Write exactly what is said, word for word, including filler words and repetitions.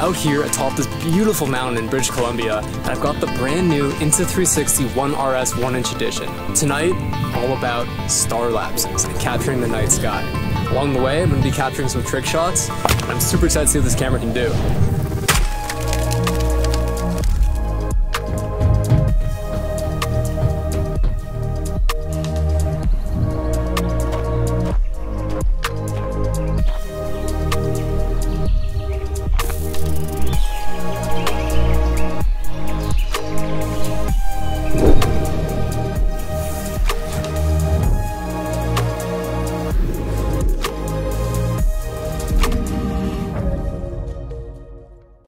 out here atop this beautiful mountain in British Columbia, and I've got the brand new Insta three sixty one R S one inch edition. Tonight, all about star lapses and capturing the night sky. Along the way, I'm going to be capturing some trick shots, and I'm super excited to see what this camera can do.